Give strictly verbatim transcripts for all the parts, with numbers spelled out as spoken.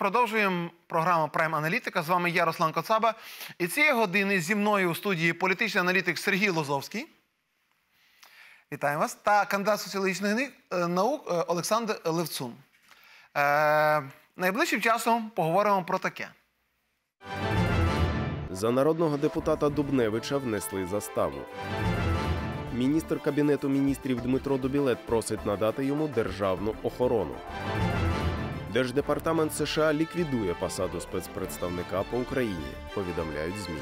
продовжуємо програму «Прайм Аналітика». З вами я, Руслан Коцаба. І цієї години зі мною у студії політичний аналітик Сергій Лозовський. Вітаю вас. Та кандидат соціологічних наук Олександр Левцун. Е, найближчим часом поговоримо про таке. За народного депутата Дубневича внесли заставу. Міністр Кабінету міністрів Дмитро Дубілет просить надати йому державну охорону. Держдепартамент США ліквідує посаду спецпредставника по Україні, повідомляють ЗМІ.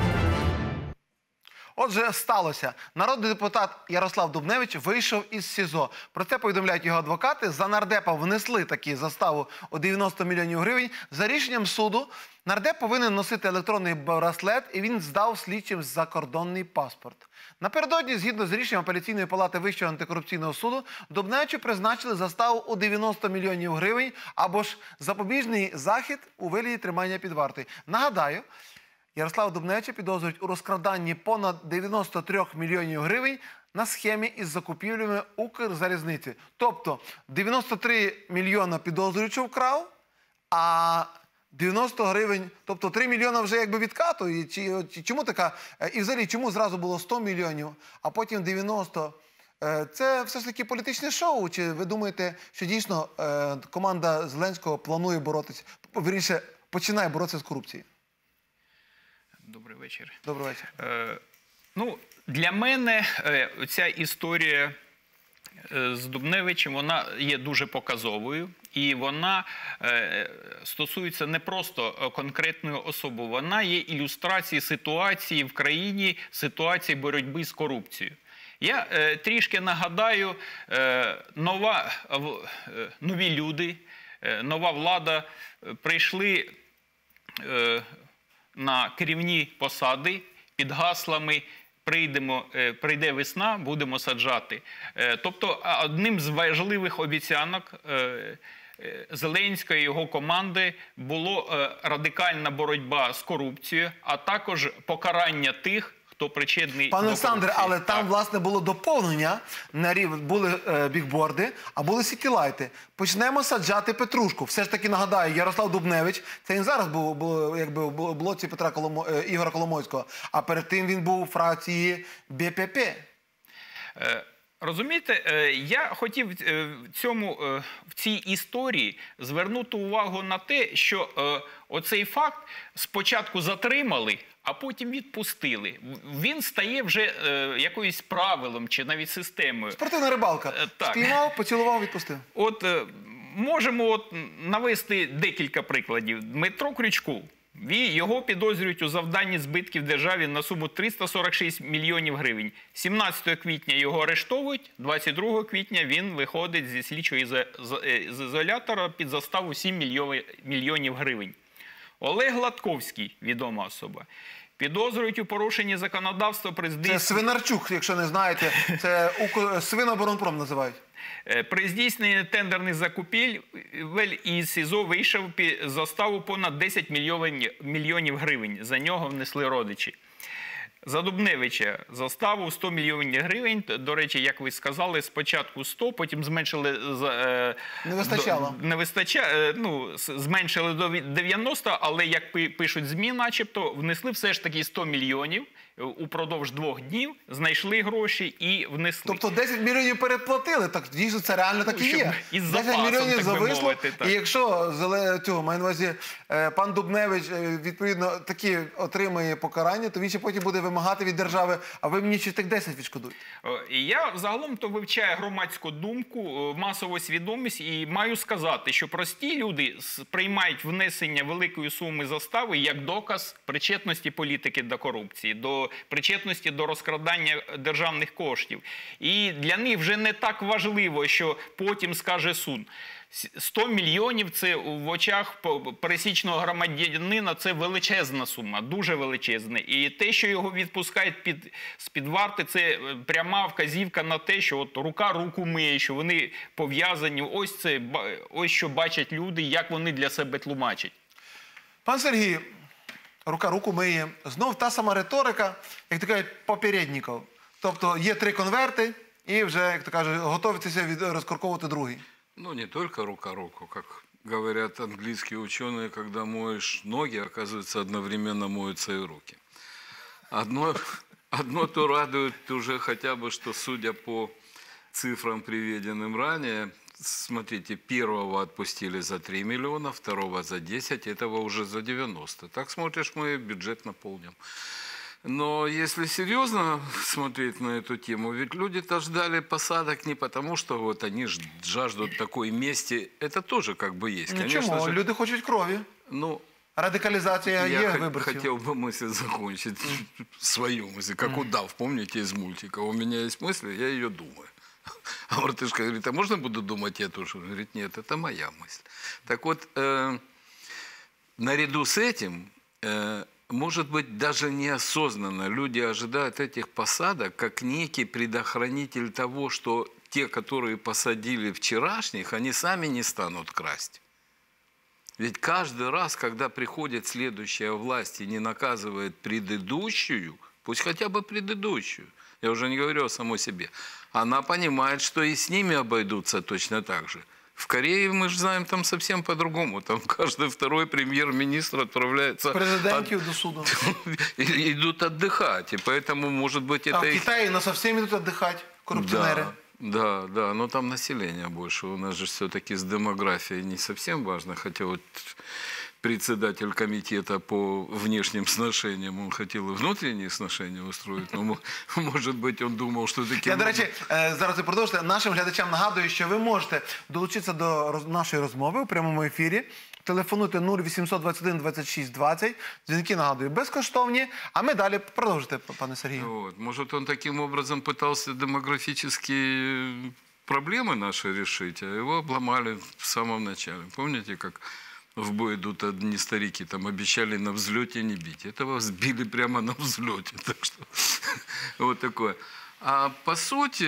Отже, сталося. Народний депутат Ярослав Дубневич вийшов із СІЗО. Про це повідомляють його адвокати. За нардепа внесли таку заставу у дев'яносто мільйонів гривень. За рішенням суду нардеп повинен носити електронний браслет, і він здав слідчим закордонний паспорт. Напередодні, згідно з рішенням Апеляційної палати Вищого антикорупційного суду, Дубневичу призначили заставу у дев'яносто мільйонів гривень або ж запобіжний захід у вигляді тримання під вартою. Нагадаю, Ярослава Дубневича підозрюють у розкраданні понад дев'яноста трьох мільйонів гривень на схемі із закупівлями Укрзалізниці. Тобто дев'яносто три мільйона підозрюючий вкрав, а дев'яносто гривень, тобто три мільйона вже якби відкату. І чи, чому така, і взагалі чому зразу було сто мільйонів, а потім дев'яносто? Це все ж таки політичне шоу? Чи ви думаєте, що дійсно команда Зеленського планує боротися, вірніше, починає боротися з корупцією? Добрий вечір. Добрий вечір. Е, ну, для мене е, ця історія е, з Дубневичем, вона є дуже показовою. І вона е, стосується не просто конкретної особи, вона є ілюстрацією ситуації в країні, ситуації боротьби з корупцією. Я е, трішки нагадаю, е, нова, е, нові люди, е, нова влада е, прийшли е, на керівні посади під гаслами «Прийдемо, прийде весна, будемо саджати». Тобто одним з важливих обіцянок Зеленського і його команди було радикальна боротьба з корупцією, а також покарання тих, хто причетний до Пане Олександре, але так. там, власне, було доповнення, на рів... були е, бікборди, а були сітілайти. Почнемо саджати петрушку. Все ж таки, нагадаю, Ярослав Дубневич, це він зараз був, був якби, в блоці Петра Коломо... е, Ігора Коломойського, а перед тим він був у фракції Бе Пе Пе. Е... Розумієте, я хотів в, цьому, в цій історії звернути увагу на те, що оцей факт спочатку затримали, а потім відпустили. Він стає вже якоюсь правилом чи навіть системою. Спортивна рибалка. Так. Спіймав, поцілував, відпустив. От можемо от навести декілька прикладів. Дмитро Крючков. Його підозрюють у завданні збитків державі на суму триста сорок шість мільйонів гривень. сімнадцятого квітня його арештовують, двадцять другого квітня він виходить зі слідчого з ізолятора під заставу сім мільйонів гривень. Олег Гладковський, відома особа, підозрюють у порушенні законодавства при здійсненні... Це Свинарчук, якщо не знаєте, це Свиноборонпром називають. При здійсненні тендерних закупівель із СІЗО вийшов під заставу понад десять мільйонів гривень. За нього внесли родичі. За Дубневича заставу сто мільйонів гривень. До речі, як ви сказали, спочатку сто, потім зменшили... Не вистачало. Не вистачало, ну, зменшили до дев'яноста, але, як пишуть ЗМІ, начебто, внесли все ж таки сто мільйонів. Упродовж двох днів знайшли гроші і внесли. Тобто десять мільйонів переплатили, так дійсно це реально так і є. Із запасом, десять мільйонів так би зависло, мовити, так. І якщо цього, маю на увазі, пан Дубневич, відповідно, такі отримає покарання, то він ще потім буде вимагати від держави, а ви мені ще тих десять відшкодуєте. Я загалом то вивчаю громадську думку, масову свідомість і маю сказати, що прості люди сприймають внесення великої суми застави як доказ причетності політики до корупції, до причетності до розкрадання державних коштів. І для них вже не так важливо, що потім скаже суд. сто мільйонів – це в очах пересічного громадянина – це величезна сума, дуже величезна. І те, що його відпускають під, з-під варти, це пряма вказівка на те, що от рука руку миє, що вони пов'язані. Ось це, ось що бачать люди, як вони для себе тлумачать. Пан Сергій, рука руку миє. Знов та сама риторика, як то кажуть, попередників. Тобто є три конверти і вже, як то кажуть, готуєтеся розкорковувати другий. Ну, не только рука руку, как говорят английские ученые, когда моешь ноги, оказывается, одновременно моются и руки. Одно, одно то радует уже хотя бы, что, судя по цифрам, приведенным ранее, смотрите, первого отпустили за три миллиона, второго за десять, этого уже за девяносто. Так смотришь, мы бюджет наполним. Но если серьезно смотреть на эту тему, ведь люди-то ждали посадок не потому, что вот они жаждут такой мести. Это тоже как бы есть. Ну Конечно чому? же. Люди хочуть крові. Ну, Радикалізація є я хо- виборців. хотел бы мысль закончить, свою мысль, как удав, помните из мультика? У меня есть мысль, я ее думаю. А мартышка говорит, а можно буду думать я тоже? Он говорит, нет, это моя мысль. Так вот, э, наряду с этим, э, может быть, даже неосознанно люди ожидают этих посадок как некий предохранитель того, что те, которые посадили вчерашних, они сами не станут красть. Ведь каждый раз, когда приходит следующая власть и не наказывает предыдущую, пусть хотя бы предыдущую, я уже не говорю о самой себе, она понимает, что и с ними обойдутся точно так же. В Корее, мы же знаем, там совсем по-другому. Там каждый второй премьер-министр отправляется... Президентів до суду. и идут отдыхать. И поэтому, может быть, А это... в и- Китаї на совсем ідуть віддихати корупціонери. Да, да, да, но там население больше. У нас же все-таки с демографией не совсем важно. Хотя вот председатель комитета по внешним сношениям, он хотел и внутренние сношения устроить, но, мо- может быть, он думал, что таким... Я, до речі, е, зараз ви продовжите. Нашим глядачам нагадую, що ви можете долучитися до роз- нашої розмови у прямому ефірі. Телефонуйте нуль вісімсот двадцять один двадцять шість двадцять. Дзвінки, нагадую, безкоштовні. А ми далі продовжите, пане Сергію. Вот. Может, он таким образом пытался демографические проблемы наши решить, а его обломали в самом начале. Помните, как в бой идут одни старики, там обещали на взлете не бить. Этого сбили прямо на взлете. Так что вот такое. А по сути,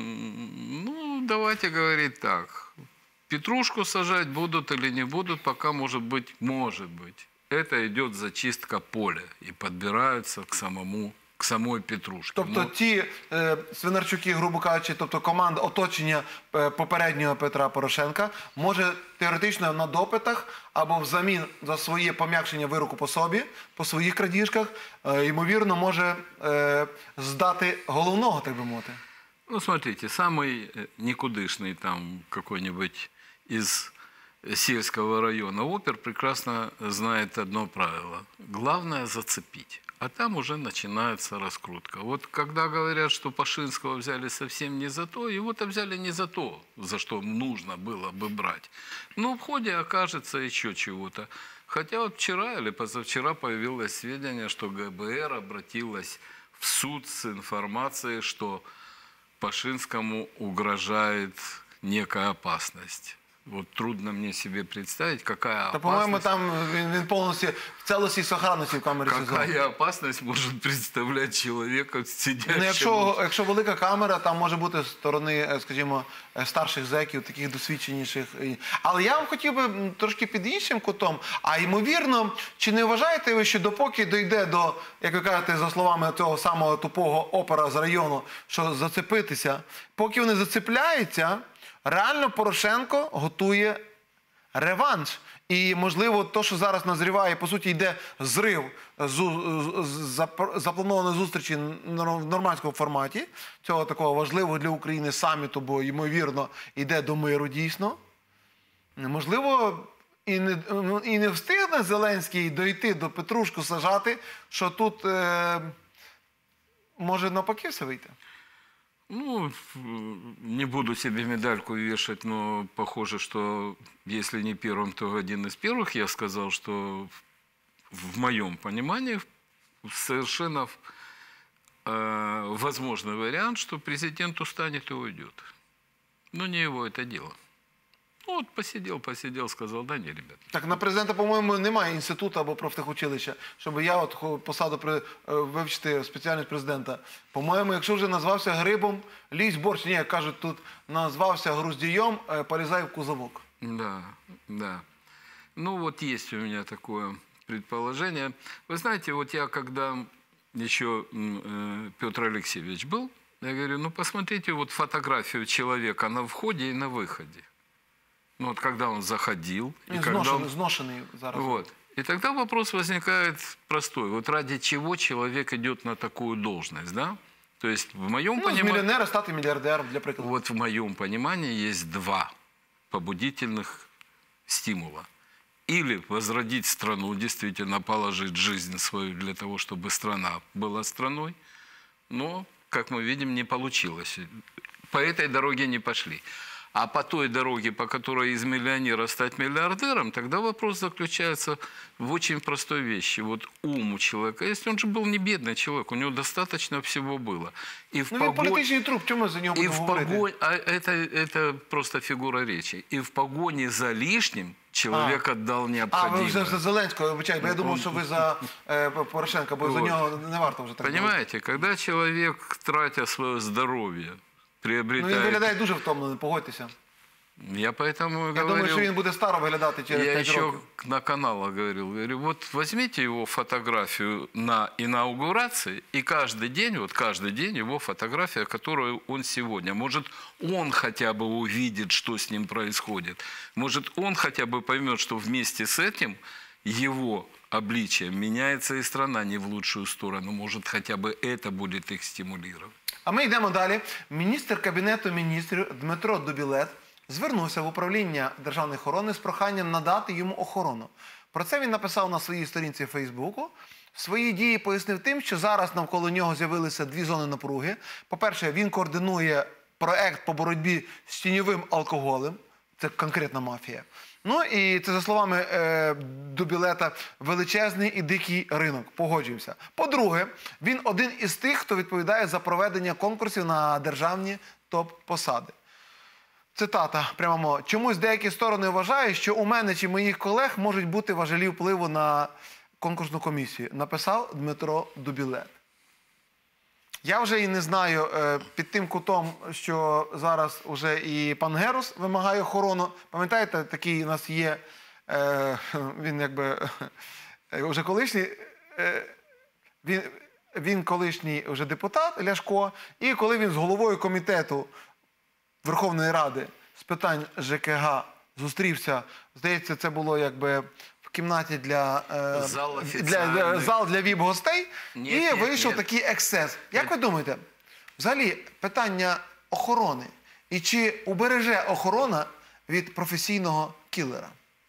ну, давайте говорить так. Петрушку сажать будут или не будут, пока, может быть, может быть. Это идет зачистка поля и подбираются к самому, к самой петрушке. Тобто Ну, ті е, Свинарчуки, грубо кажучи, тобто команда оточення е, попереднього Петра Порошенка може теоретично на допитах або взамін за своє пом'якшення вироку по собі, по своїх крадіжках, е, ймовірно, може е, здати головного, так би мовити. ну, смотрите, самый э, никудышный там какой-нибудь из сельского района опер прекрасно знает одно правило. Главное зацепить. А там уже начинается раскрутка. Вот когда говорят, что Пашинского взяли совсем не за то, его-то взяли не за то, за что нужно было бы брать. Но в ходе окажется еще чего-то. Хотя вот вчера или позавчера появилось сведения, что ГБР обратилась в суд с информацией, что Пашинскому угрожает некая опасность. Вот трудно мне себе представить, какая Та, по-моєму, опасность... там він, він повністю в цілості і сохранності в камері СІЗО. Какая опасность может представлять человека, сидящего... Ну, якщо, якщо велика камера, там може бути з сторони, е, скажімо, е, старших зеків, таких досвідченіших. І- Але я вам хотів би м, трошки під іншим кутом. А ймовірно, чи не вважаєте ви, що допоки дійде до, як ви кажете, за словами цього самого тупого опера з району, що зацепитися, поки вони зацепляються, реально Порошенко готує реванш. І, можливо, то, що зараз назріває, по суті, йде зрив з, з, з запр- запланованої зустрічі нор- в нормандському форматі, цього такого важливого для України саміту, бо, ймовірно, йде до миру дійсно. Можливо, і не, ну, і не встигне Зеленський дойти до Петрушку сажати, що тут е, може навпаки все вийти. Ну, не буду себе медальку вешать, но похоже, что если не первым, то один из первых я сказал, что в моем понимании совершенно э, возможный вариант, что президент устанет и уйдет. Но не его это дело. Ну, вот посидел, посидел, сказал, да не, ребят. Так, на президента, по-моєму, немає інституту або профтехучилища, щоб я от хо- посаду при, е, вивчити спеціальність президента. По-моєму, якщо вже назвався Грибом, лізь в борщ. Ні, як кажуть, тут назвався Груздієм, е, полізай в кузовок. Да, да. Ну, вот есть у меня такое предположение. Вы знаете, вот я когда еще м, э, Петр Алексеевич был, я говорю, ну, посмотрите вот фотографию человека на входе и на выходе. Ну вот когда он заходил, и Він когда зношений, он... зношений зараз. Вот. И тогда вопрос возникает простой. Вот ради чего человек идет на такую должность, да? То есть в моем Ну, з понимании... мільйонера стати мільярдером, для прикладу. Вот в моем понимании есть два побудительных стимула. Или возродить страну, действительно положить жизнь свою для того, чтобы страна была страной. Но, как мы видим, не получилось. По этой дороге не пошли. А по той дороге, по которой из миллионера стать миллиардером, тогда вопрос заключается в очень простой вещи. Вот ум у человека, если он же был не бедный человек, у него достаточно всего было. И в Ну він погоне- політичний труп, чому ми за нього и будемо в говорити? погоне, а это, это просто фигура речи. И в погоне за лишним человек отдал А, ви необходимое. вже за Зеленського, вибачайте, бо я думав, що ви за е, Порошенка, бо за Вот. нього не варто вже так говорити. Понимаете, когда человек, тратя свое здоровье, Ну приобретает... він виглядає дуже втомлений, погодьтеся. Я поэтому и Я говорил... думаю, що він буде старо виглядати через Я п'ять еще років. на каналах говорил, говорю, вот возьмите его фотографию на инаугурации, и каждый день, вот каждый день его фотография, которую он сегодня. Может, он хотя бы увидит, что с ним происходит. Может, он хотя бы поймет, что вместе с этим его обличием меняется и страна не в лучшую сторону. Может, хотя бы это будет их стимулировать. А ми йдемо далі. Міністр Кабінету міністрів Дмитро Дубілет звернувся в управління державної охорони з проханням надати йому охорону. Про це він написав на своїй сторінці Фейсбуку. Свої дії пояснив тим, що зараз навколо нього з'явилися дві зони напруги. По-перше, він координує проект по боротьбі з тіньовим алкоголем. Це конкретна мафія. Ну і це, за словами е, Дубілета, величезний і дикий ринок. Погоджуємося. По-друге, він один із тих, хто відповідає за проведення конкурсів на державні топ-посади. Цитата прямо. Чомусь деякі сторони вважають, що у мене чи моїх колег можуть бути важелі впливу на конкурсну комісію. Написав Дмитро Дубілет. Я вже і не знаю, е, під тим кутом, що зараз уже і пан Герус вимагає охорону. Пам'ятаєте, такий у нас є, е, він якби е, вже колишній, е, він, він колишній вже депутат Ляшко, і коли він з головою комітету Верховної Ради з питань ЖКГ зустрівся, здається, це було якби в кімнаті для, е, Зал для, офіціальний. зал для віп-гостей, Ні, і ні, вийшов ні. такий ексцес. Як ви думаєте, взагалі питання охорони, і чи убереже охорона від професійного кілера?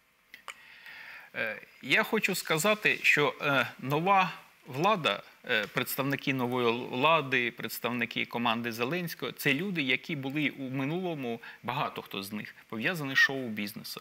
Е, Я хочу сказати, що е, нова влада, е, представники нової влади, представники команди Зеленського – це люди, які були у минулому, багато хто з них, пов'язані з шоу-бізнесом.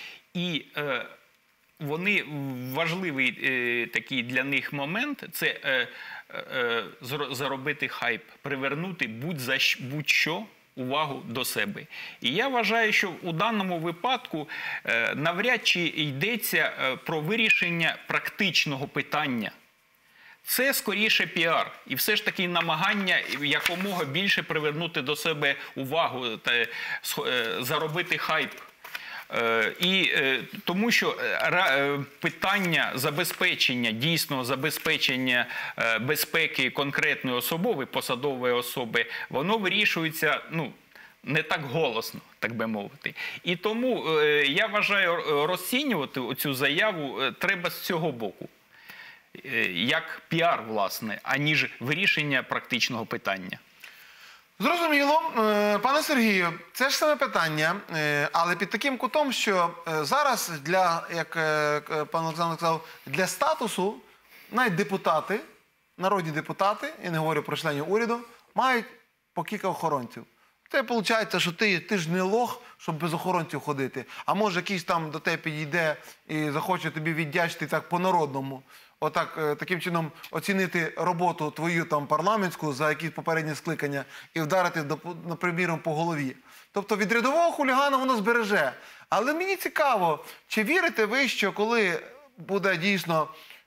І е, вони, важливий е, такий для них момент – це е, е, зро- заробити хайп, привернути будь-за щ- будь-що увагу до себе. І я вважаю, що у даному випадку е, навряд чи йдеться е, про вирішення практичного питання. Це скоріше піар. І все ж таки намагання якомога більше привернути до себе увагу та е, заробити хайп. Е, І е, тому що е, ра- е, питання забезпечення, дійсного забезпечення е, безпеки конкретної особи, посадової особи, воно вирішується, ну, не так голосно, так би мовити. І тому е, я вважаю, е, розцінювати цю заяву е, треба з цього боку. Е, Як піар, власне, аніж вирішення практичного питання. Зрозуміло. Е, Пане Сергію, це ж саме питання, е, але під таким кутом, що е, зараз для, як е, к- пан Олександр сказав, для статусу навіть депутати, народні депутати, я не говорю про членів уряду, мають по кілька охоронців. Це виходить, що ти, ти ж не лох, щоб без охоронців ходити. А може якийсь там до тебе підійде і захоче тобі віддячити так по-народному. Отак, е, таким чином оцінити роботу твою там парламентську за якісь попередні скликання і вдарити, доп- наприклад, по голові. Тобто від рядового хулігана воно збереже. Але мені цікаво, чи вірите ви, що коли буде дійсно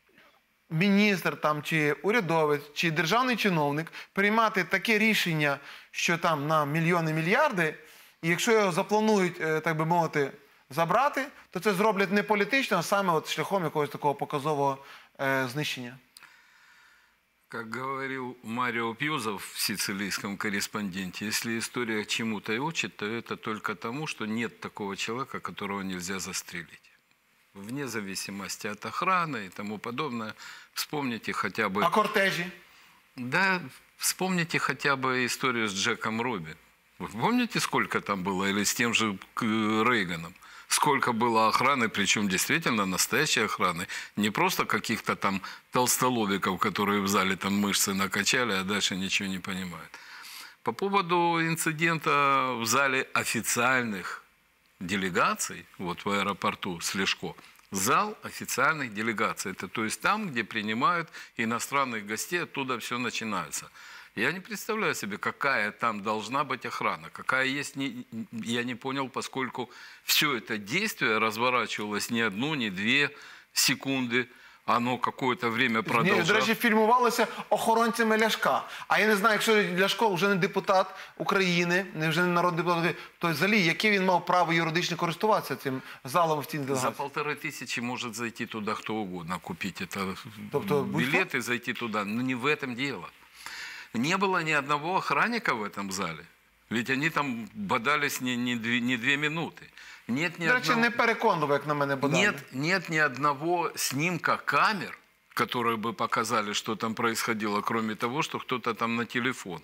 міністр там, чи урядовець, чи державний чиновник приймати таке рішення, що там на мільйони, мільярди, і якщо його запланують, е, так би мовити, забрати, то це зроблять не політично, а саме от шляхом якогось такого показового е, знищення. Как говорил Марио Пьюзов в «Сицилийском корреспонденте», если история чему-то и учит, то это только тому, что нет такого человека, которого нельзя застрелить. Вне зависимости от охраны и тому подобное. Вспомните хотя бы... А кортежі? Да, вспомните хотя бы историю с Джеком Руби. Вы помните, сколько там было? Или с тем же Рейганом? Сколько было охраны, причем действительно настоящей охраны. Не просто каких-то там толстолобиков, которые в зале там мышцы накачали, а дальше ничего не понимают. По поводу инцидента в зале официальных делегаций, вот в аэропорту Слешко, зал официальных делегаций. Это то есть там, где принимают иностранных гостей, оттуда все начинается. Я не представляю себе, какая там должна быть охрана, какая есть, не, я не понял, поскольку все это действие разворачивалось не одну, не две секунды, оно какое-то время Ні, продолжалось. до речі, фільмувалося охоронцями Ляшка. А я не знаю, якщо Ляшко вже не депутат України, не вже не народний депутат, то взагалі, яке він мав право юридично користуватися цим залом в цій За делегації? полторы тысячи может зайти туда кто угодно, купить это Тобто билеты, зайти туда. Но не в этом дело. Не было ни одного охранника в этом зале. Ведь они там бодались не, не, две, не две минуты. Нет ни До речі, одного... не переконливо, як на мене, подали. Нет, нет ни одного снимка камер, которые бы показали, что там происходило, кроме того, что кто-то там на телефон.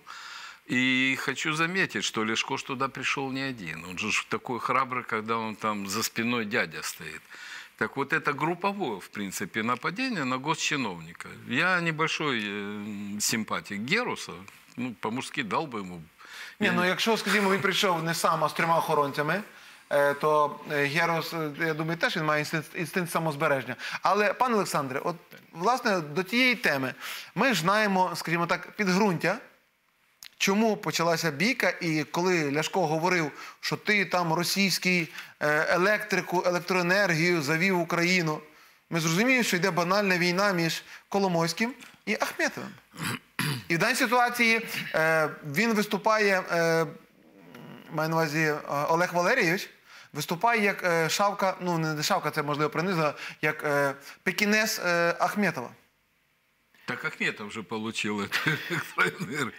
И хочу заметить, что Лешко туда пришел не один. Он же такой храбрый, когда он там за спиной дядя стоит. Так вот, это групповое, в принципе, нападение на госчиновника. Я небольшой э, симпатик Геруса, ну, по-мужски дал бы ему. Ні, Я ну не- якщо, скажімо, він прийшов не сам, а з трьома охоронцями, е, то е, Герос, е, я думаю, теж він має інстинкт, інстинкт самозбереження. Але, пане Олександре, от, власне, до тієї теми, ми ж знаємо, скажімо так, підґрунтя, чому почалася бійка, і коли Ляшко говорив, що ти там російський е, електрику, електроенергію завів в Україну, ми зрозуміємо, що йде банальна війна між Коломойським і Ахметовим. І в даній ситуації е, він виступає, е, маю на увазі е, Олег Валерійович, виступає як е, шавка, ну не шавка, це можливо приниза, як е, пекінес е, Ахметова. Так Ахметов же получил эту электроэнергию.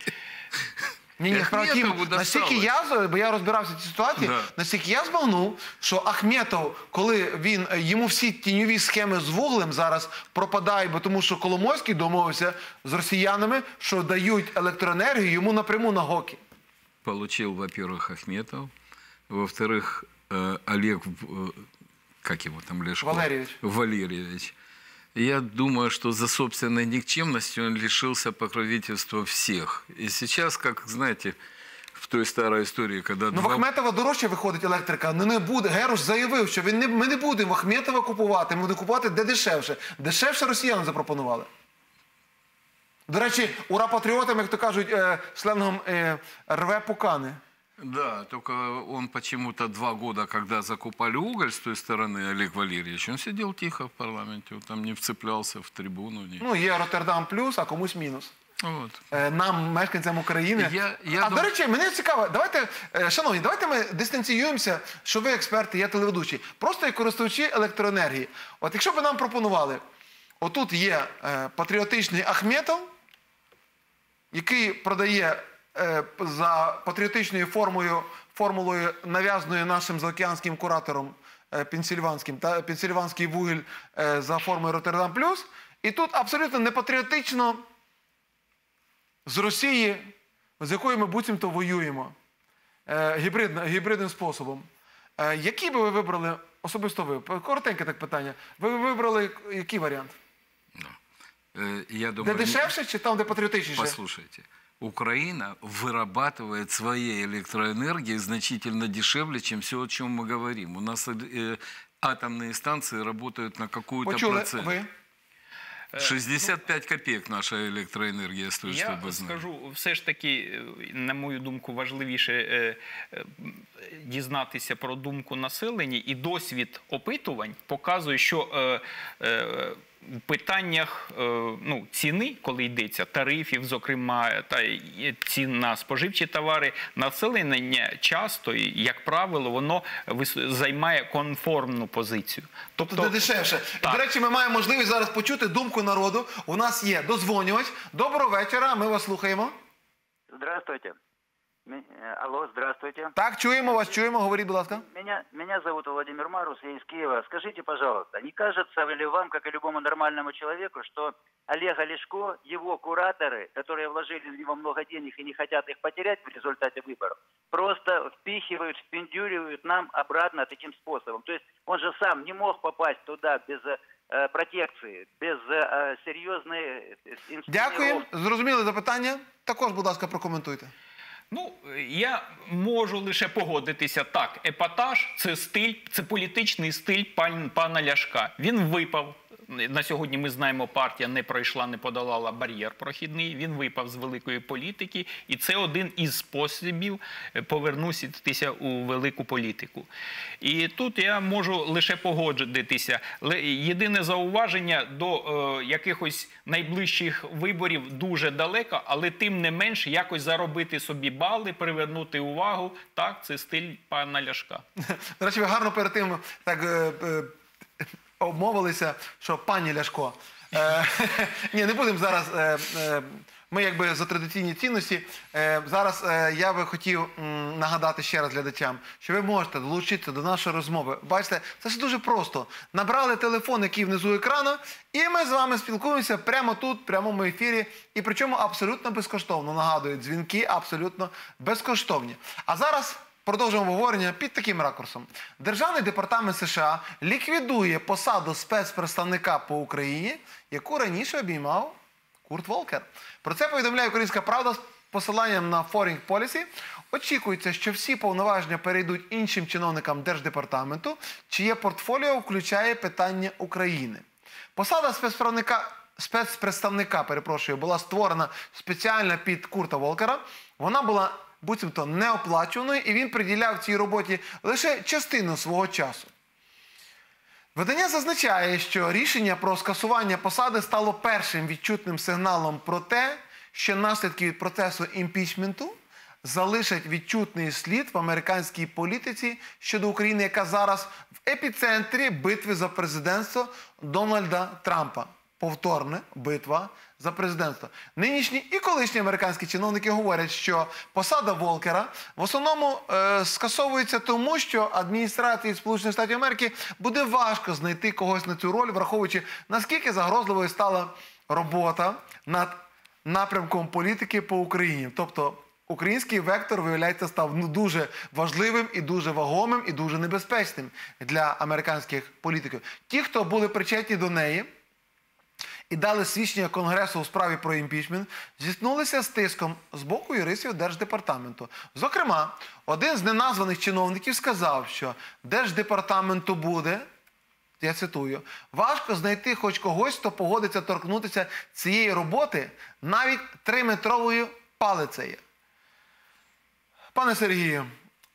Ні, ні, справа в тім, Ахметову настільки досталось. я, бо я розбирався в цій ситуації, Да. настільки я збагнув, що Ахметов, коли він, йому всі тіньові схеми з вуглем зараз пропадають, бо тому що Коломойський домовився з росіянами, що дають електроенергію йому напряму на гоки. Получил, во-первых, Ахметов, во-вторых, э, Олег, э, как его там, Лешко? Валерьевич. Валерьевич. Я думаю, что за собственной никчемностью он лишился покровительства всех. И сейчас, как, знаете, в той старой истории, когда... Ну, в два- Ахметова дорожче виходить електрика. Ну, не буде. Геруш заявив, що він не, ми не будемо Ахметова купувати, ми будемо купувати де дешевше. Дешевше росіяни запропонували. До речі, ура патріотам, як то кажуть, е, сленгом е, рве пукани. Да, только он почему-то два года, когда закупали уголь с той стороны, Олег Валерьевич, он сидел тихо в парламенте, он там не вцеплялся в трибуну. Не... Ну, є Роттердам плюс, а комусь мінус. Вот. Е, Нам, мешканцям України. Я- я а, дум- до речі, мене цікаво, давайте, е, шановні, давайте ми дистанціюємося, що ви експерти, я телеведучий. Просто як користувачі електроенергії. От якщо б нам пропонували, отут є е, патріотичний Ахметов, який продає е, за патріотичною формою, формулою, нав'язаною нашим заокеанським куратором е, пенсільванським, та пенсільванський вугіль е, за формою Роттердам плюс, і тут абсолютно непатріотично з Росії, з якою ми буцімто воюємо, е, гібридно, гібридним способом. Е, Які би ви вибрали, особисто ви, коротеньке так питання, ви б вибрали який варіант? Э, Я Де думаю, не- дешевше чи там, де патріотичніше? Послушайте, Украина вырабатывает своей электроэнергии значительно дешевле, чем все, о чем мы говорим. У нас э, атомные станции работают на какую-то Почули процент. ви? шестьдесят пять копеек наша электроэнергия стоит, Я чтобы знать. скажу, все ж таки, е, на мою думку, важливіше е, е, дізнатися про думку населення, і досвід опитувань показує, що е, е, в питаннях е, ну, ціни, коли йдеться, тарифів, зокрема, та й цін на споживчі товари, населення часто, і, як правило, воно вис- займає конформну позицію. Тобто дешевше. Так. До речі, ми маємо можливість зараз почути думку народу. У нас є дозвонювач. Доброго вечора, ми вас слухаємо. Здравствуйте. М- э, Алло, здравствуйте. Так, чуємо вас, чуємо, говоріть, будь ласка. Меня, меня зовут Владимир Марус, я из Киева. Скажите, пожалуйста, не кажется ли вам, как и любому нормальному человеку, что Олег Ляшко, его кураторы, которые вложили в него много денег и не хотят их потерять в результате выборов, просто впихивают, впендюривают нам обратно таким способом? То есть он же сам не мог попасть туда без э, протекции, без э, серьезной инсценировки. Дякую. Зрозуміли запитання? Також, будь ласка, прокоментуйте. Ну, я можу лише погодитися. Так, епатаж – це стиль, це політичний стиль пан, пана Ляшка. Він випав. На сьогодні ми знаємо, партія не пройшла, не подолала бар'єр прохідний. Він випав з великої політики. І це один із способів повернутися у велику політику. І тут я можу лише погодитися. Єдине зауваження до е, якихось найближчих виборів дуже далеко, але тим не менш якось заробити собі бали, привернути увагу. Так, це стиль пана Ляшка. До речі, ви гарно перед тим так е, е, обмовилися, що пані Ляшко. Е, ні, не будемо зараз. Е, е, ми якби за традиційні цінності. Е, зараз е, я би хотів м, нагадати ще раз глядачам, що ви можете долучитися до нашої розмови. Бачите, це ж дуже просто. Набрали телефон, який внизу екрану, і ми з вами спілкуємося прямо тут, в прямому ефірі. І причому абсолютно безкоштовно. Нагадую, дзвінки абсолютно безкоштовні. А зараз продовжуємо обговорення під таким ракурсом. Державний департамент США ліквідує посаду спецпредставника по Україні, яку раніше обіймав Курт Волкер. Про це повідомляє «Українська правда» з посиланням на Foreign Policy. Очікується, що всі повноваження перейдуть іншим чиновникам Держдепартаменту, чиє портфоліо включає питання України. Посада спецпредставника, спецпредставника перепрошую, була створена спеціально під Курта Волкера. Вона була буцімто неоплачуваною, і він приділяв цій роботі лише частину свого часу. Видання зазначає, що рішення про скасування посади стало першим відчутним сигналом про те, що наслідки від процесу імпічменту залишать відчутний слід в американській політиці щодо України, яка зараз в епіцентрі битви за президентство Дональда Трампа. Повторна битва за президентство. Нинішні і колишні американські чиновники говорять, що посада Волкера в основному е, скасовується тому, що адміністрації Сполучених Штатів Америки буде важко знайти когось на цю роль, враховуючи, наскільки загрозливою стала робота над напрямком політики по Україні. Тобто український вектор, виявляється, став ну, дуже важливим і дуже вагомим і дуже небезпечним для американських політиків. Ті, хто були причетні до неї і дали свідчення Конгресу у справі про імпічмент, зіткнулися з тиском з боку юристів Держдепартаменту. Зокрема, один з неназваних чиновників сказав, що Держдепартаменту буде, я цитую, важко знайти хоч когось, хто погодиться торкнутися цієї роботи навіть триметровою палицею. Пане Сергію,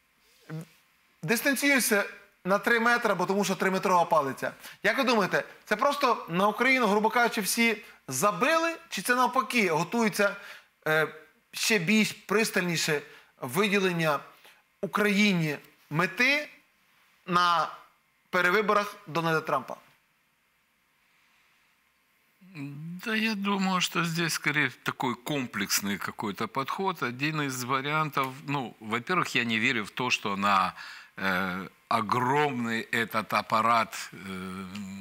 дистанціюся на три метри, бо тому що триметрова палиця. Як ви думаєте, це просто на Україну, грубо кажучи, всі забили, чи це навпаки готується е, ще більш пристальніше виділення Україні мети на перевиборах Дональда Трампа? Да, я думаю, что здесь скорее такой комплексный какой-то подход. Один из вариантов, ну, во-первых, я не верю в то, что на э, огромный этот аппарат э,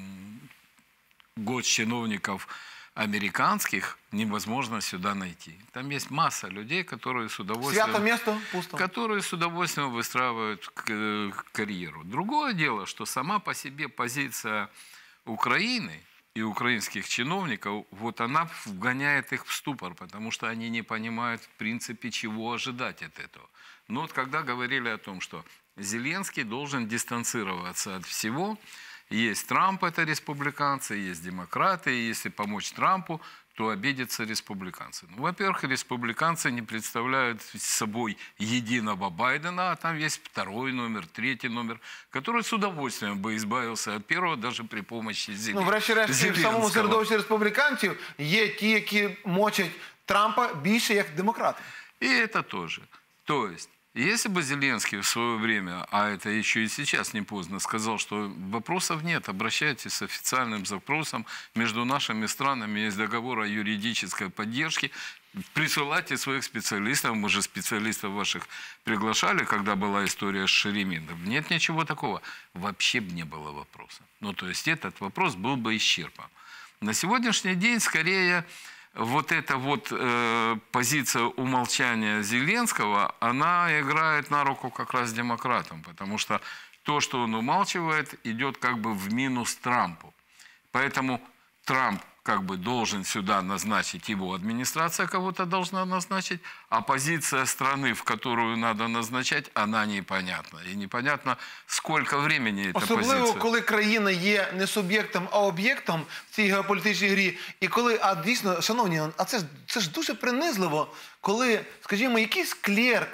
госчиновников американских невозможно сюда найти. Там есть масса людей, которые с удовольствием, Свято место пусто. которые с удовольствием выстраивают к- карьеру. Другое дело, что сама по себе позиция Украины и украинских чиновников, вот она вгоняет их в ступор, потому что они не понимают, в принципе, чего ожидать от этого. Но вот когда говорили о том, что Зеленский должен дистанцироваться от всего, есть Трамп, это республиканцы, есть демократы, и если помочь Трампу, то обидятся республиканцы. Ну, во-первых, республиканцы не представляют собой единого Байдена, а там есть второй номер, третий номер, который с удовольствием бы избавился от первого даже при помощи Зеленского. Ну, врешті-решт, в самому середовищі республіканців є ті, які мочать Трампа більше як демократи. И это тоже. То есть, если бы Зеленский в свое время, а это еще и сейчас не поздно, сказал, что вопросов нет, обращайтесь с официальным запросом, между нашими странами есть договор о юридической поддержке, присылайте своих специалистов, мы же специалистов ваших приглашали, когда была история с Шереминым. Нет ничего такого. Вообще бы не было вопроса. Ну, то есть, этот вопрос был бы исчерпан. На сегодняшний день, скорее... Вот эта вот э, позиция умолчания Зеленского, она играет на руку как раз демократам, потому что то, что он умалчивает, идет как бы в минус Трампу. Поэтому Трамп как бы должен сюда назначить, его администрация кого-то должна назначить, а позиция страны, в которую надо назначать, она непонятна. И непонятно, сколько времени эта Особливо, позиция. Особливо, коли країна є не суб'єктом, а об'єктом в цій геополітичній грі. І коли, а дійсно, шановні, а це ж, це ж дуже принизливо, коли, скажімо, якийсь клерк,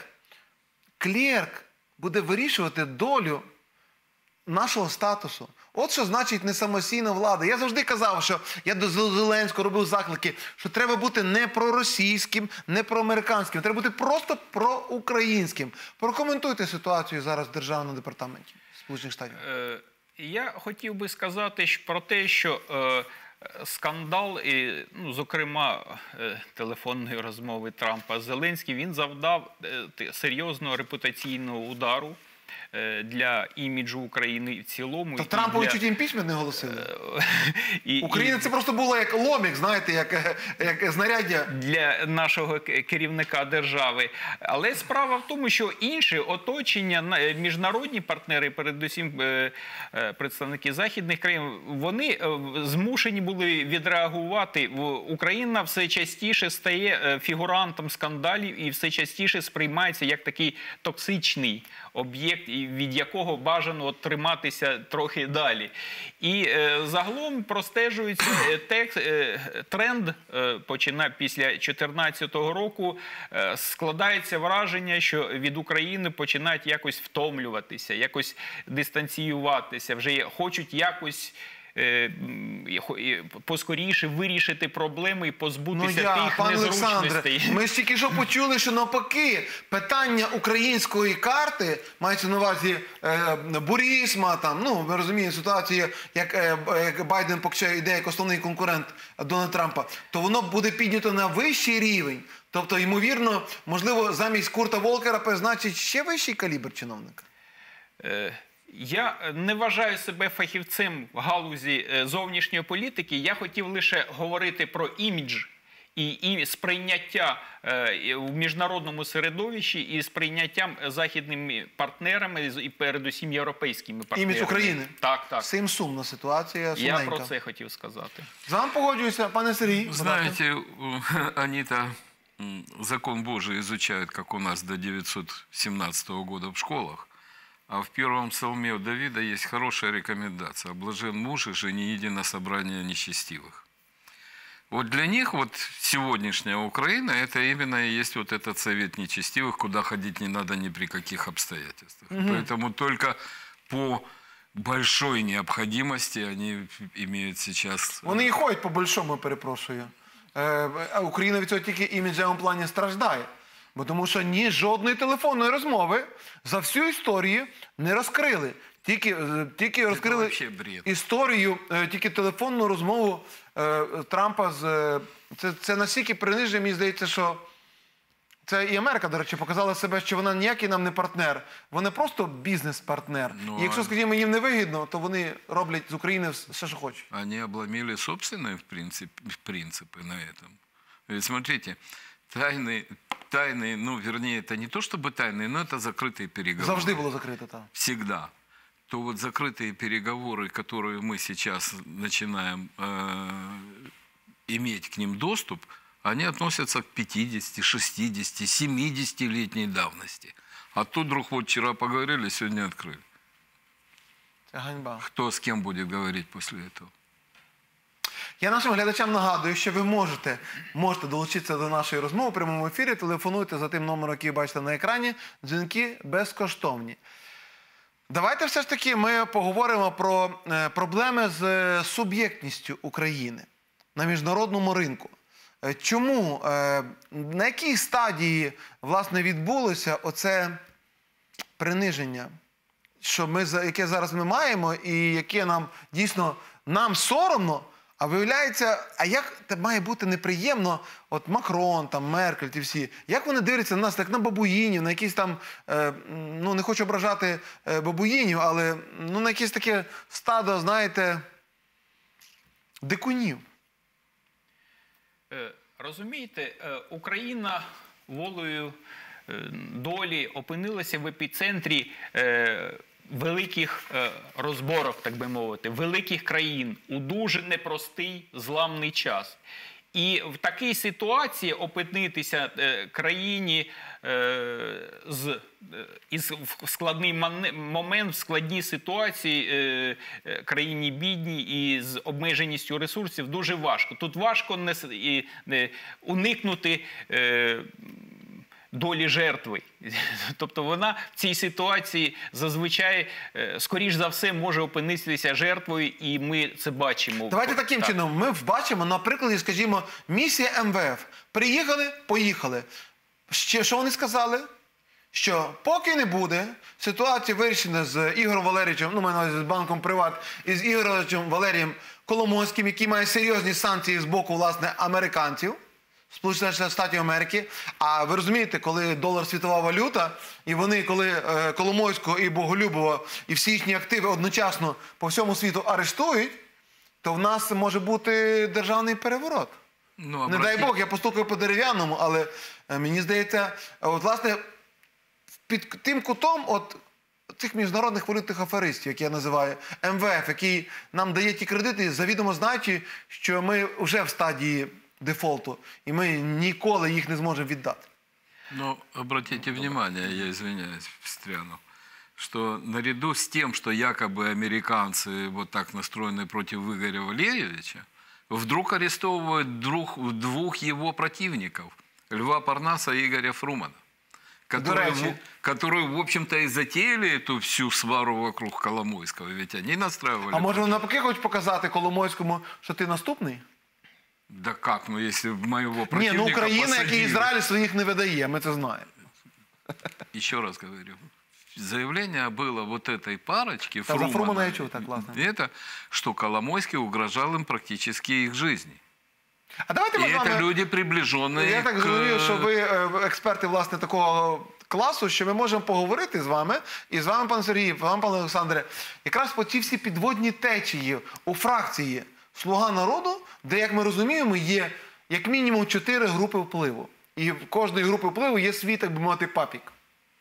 клерк буде вирішувати долю нашого статусу. От що значить не самостійна влада. Я завжди казав, що я до Зеленського робив заклики, що треба бути не проросійським, не проамериканським, треба бути просто проукраїнським. Прокоментуйте ситуацію зараз в Державному департаменті Сполучених Штатів. Е, я хотів би сказати про те, що е, скандал, і, ну, зокрема, е, телефонної розмови Трампа з Зеленським, він завдав е, серйозного репутаційного удару для іміджу України в цілому. Та Трампові для... чуть імпічмент не оголосили. і, Україна і... це просто було як ломік, знаєте, як, як знаряддя. Для нашого керівника держави. Але справа в тому, що інші оточення, міжнародні партнери, передусім представники західних країн, вони змушені були відреагувати. Україна все частіше стає фігурантом скандалів і все частіше сприймається як такий токсичний об'єкт, від якого бажано триматися трохи далі. І е, загалом простежується текст, е, тренд, е, починає після дві тисячі чотирнадцятого року, е, складається враження, що від України починають якось втомлюватися, якось дистанціюватися, вже хочуть якось поскоріше вирішити проблеми і позбутися ну, я, тих пане незручностей. Олександре, ми ж тільки що почули, що навпаки питання української карти, мається на увазі е, Бурісма, там, ну, ми розуміємо ситуацію, як, е, як Байден поки що йде як основний конкурент Дональда Трампа, то воно буде піднято на вищий рівень. Тобто, ймовірно, можливо, замість Курта Волкера призначить ще вищий калібр чиновника? Е... Я не вважаю себе фахівцем в галузі зовнішньої політики. Я хотів лише говорити про імідж і, і сприйняття е, в міжнародному середовищі і сприйняттям західними партнерами і передусім європейськими партнерами. Імідж України? Так, так. Цим сумна ситуація, сумненька. Я про це хотів сказати. З вами погоджуюся, пане Сергій. Знаете, они-то закон Божий изучают, как у нас, до девятьсот семнадцатого года в школах. А в первом псалме у Давида есть хорошая рекомендация. «Блажен муж и жени иди на собрание нечестивых». Вот для них вот сегодняшняя Украина, это именно и есть вот этот совет нечестивых, куда ходить не надо ни при каких обстоятельствах. Угу. Поэтому только по большой необходимости они имеют сейчас... Вони і ходять по-большому, перепрошую. Е, Україна від цього тільки іміджевому плані страждає. Бо тому що ні жодної телефонної розмови за всю історію не розкрили. Тільки, тільки розкрили історію, тільки телефонну розмову е, Трампа з... Це, це настільки принижує, мені здається, що... Це і Америка, до речі, показала себе, що вона ніякий нам не партнер. Вона просто бізнес-партнер. Ну, і якщо, скажімо, їм не вигідно, то вони роблять з України все, що хочуть. Вони обломили собственные принципы на этом. Ведь смотрите, тайны... Тайные, ну, вернее, это не то чтобы тайные, но это закрытые переговоры. Завжди было закрыто, да. Всегда. То вот закрытые переговоры, которые мы сейчас начинаем э, иметь к ним доступ, они относятся к пятидесяти, шестидесяти, семидесятилетней давности. А тут вдруг вот вчера поговорили, сегодня открыли. Это ганьба. Кто с кем будет говорить после этого? Я нашим глядачам нагадую, що ви можете, можете долучитися до нашої розмови в прямому ефірі. Телефонуйте за тим номером, який ви бачите на екрані. Дзвінки безкоштовні. Давайте все ж таки ми поговоримо про е, проблеми з е, суб'єктністю України на міжнародному ринку. Е, чому, е, на якій стадії, власне, відбулося оце приниження, що ми, яке зараз ми маємо і яке нам дійсно нам соромно, а виявляється, а як це має бути неприємно, от Макрон, там, Меркель, ті всі, як вони дивляться на нас, як на бабуїнів, на якісь там, е, ну не хочу ображати е, бабуїнів, але ну, на якесь таке стадо, знаєте, дикунів. Е, Розумієте, е, Україна волею е, долі опинилася в епіцентрі е, великих е, розборок, так би мовити, великих країн у дуже непростий, зламний час. І в такій ситуації опинитися е, країні е, з, е, із, в складний момент, в складній ситуації, е, е, країні бідній і з обмеженістю ресурсів дуже важко. Тут важко не, і, не, уникнути е, долі жертви. Тобто вона в цій ситуації зазвичай, скоріш за все, може опинитися жертвою, і ми це бачимо. Давайте таким так. чином, ми бачимо, на прикладі, скажімо, місія Ем Ве Еф. Приїхали, поїхали. Ще, що вони сказали? Що поки не буде ситуація вирішена з Ігорем Валерійовичем, ну, маю на увазі з банком «Приват», і з Ігорем Валерієм Коломойським, який має серйозні санкції з боку, власне, американців, Сполучених Штатів Америки. А ви розумієте, коли долар світова валюта, і вони, коли е, Коломойського і Боголюбова, і всі їхні активи одночасно по всьому світу арештують, то в нас може бути державний переворот. Ну, Не обрати... дай Бог, я постукаю по дерев'яному, але е, мені здається, от, власне, під тим кутом от цих міжнародних валютних аферистів, які я називаю, Ем Ве Еф, який нам дає ті кредити, завідомо знаючи, що ми вже в стадії дефолту, и мы никогда их не сможем віддати. Но обратите внимание, я извиняюсь, встряну, что наряду с тем, что якобы американцы вот так настроены против Игоря Валерьевича, вдруг арестовывают двух, двух его противников, Льва Парнаса и Игоря Фрумана, которые, в, которые, в общем-то, и затеяли эту всю свару вокруг Коломойского, ведь они настраивали... А може навпаки хочуть показати Коломойському, що ти наступний? Да как, ну если моего Ні, противника ну Україна, посадили... як і Ізраїль, своїх не видає, ми це знаємо. Еще раз говорю, заявление было вот этой парочки, Да, Фрумана, за Фрумана я чув, так, классно. это, что Коломойский угрожал им практически их жизни. А давайте ми И з это вами... люди, приближенные Я так к... розумію, що ви е, експерти, власне, такого класу, що ми можемо поговорити з вами, і з вами, пане Сергію, з вами, пане Олександре, якраз по ці всі підводні течії у фракції «Слуга народу», де, як ми розуміємо, є як мінімум чотири групи впливу. І в кожної групи впливу є свій, так би мовити, папік.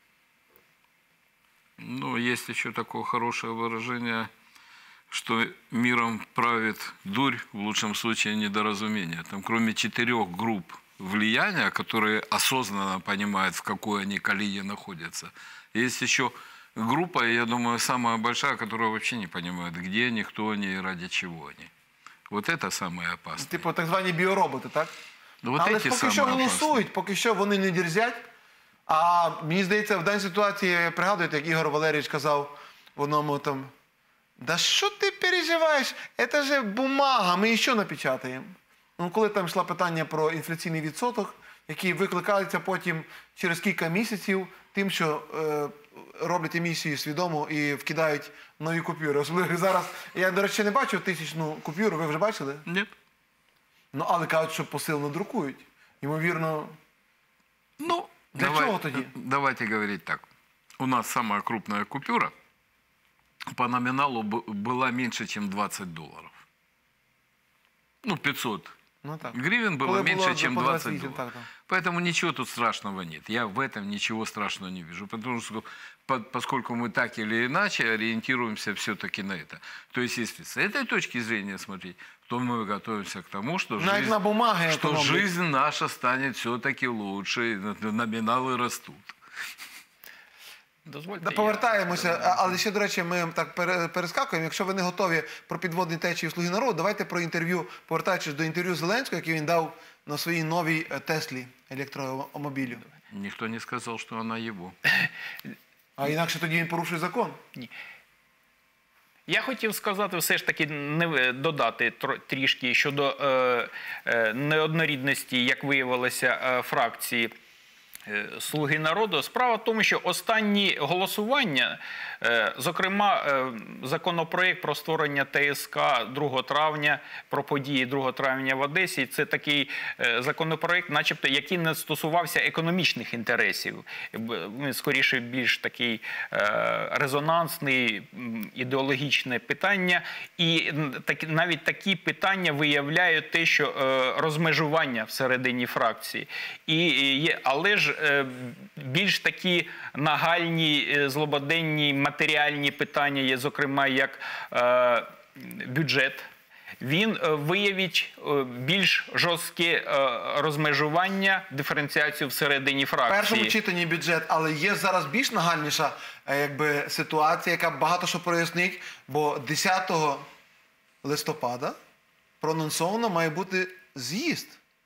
Ну, есть еще такое хорошее выражение, что миром правит дурь, в лучшем случае недоразумение. Там кроме четырех групп влияния, которые осознанно понимают, в какой они колее находятся, есть еще группа, я думаю, самая большая, которая вообще не понимает, где они, кто они и ради чего они. Вот это самое опасное. Типу так звані біороботи, так? Ну, вот Але эти поки що самые голосують, опасные. поки що вони не дерзять. А мені здається, в даній ситуації, пригадуєте, як Ігор Валерійович казав в одному там, да що ти переживаєш, це ж бумага, ми ще напечатаємо. Ну, коли там йшло питання про інфляційний відсоток, який викликається потім через кілька місяців тим, що е, роблять емісію свідомо і вкидають нові купюри. Особливо зараз, я, до речі, не бачив тисячну купюру, ви вже бачили? Нет. Ну, але кажуть, що посилено друкують. Ймовірно, Ну, для давай- чего тоді? Давайте говорить так. У нас самая крупная купюра по номиналу б- была меньше, чем двадцать долларов. Ну, пятьсот ну так. гривен было Коли меньше, було чем по двадцать двадцять вісім, долларов. так, так. Поэтому ничего тут страшного нет. Я в этом ничего страшного не вижу. Потому что, по- поскольку мы так или иначе ориентируемся все-таки на это. То есть, если с этой точки зрения смотреть, то мы готовимся к тому, что, Навіть жизнь, на бумаги что економлять. жизнь наша станет все-таки лучше, и номиналы растут. Дозвольте. Да, я- повертаємося, а- але ще, до речі, ми так пере- перескакуємо. Якщо ви не готові про підводні течії «Слуги народу», давайте про інтерв'ю, повертаючись до інтерв'ю Зеленського, яке він дав на своїй новій е, Теслі електромобілі. Никто не сказал, что она его. А інакше тоді він порушує закон. Я хотів сказати, все ж таки не додати тро- трішки щодо е, е, неоднорідності, як виявилося, е, фракції е, «Слуги народу». Справа в тому, що останні голосування, е, зокрема, е, законопроект про створення ТСК другого травня, про події другого травня в Одесі, це такий е, законопроект, начебто, який не стосувався економічних інтересів. Б- Він, скоріше, більш такий е, резонансний, м, ідеологічне питання. І м, так, навіть такі питання виявляють те, що е, розмежування всередині фракції. І, і є, але ж е, більш такі нагальні, е, злободенні, матеріальні питання є, зокрема, як е, бюджет. Він е, виявить е, більш жорстке е, розмежування, диференціацію всередині В фракції. першому читанні бюджет, але є зараз більш нагальніша е, якби, ситуація, яка багато що прояснить, бо десятого листопада проанонсовано має бути з'їзд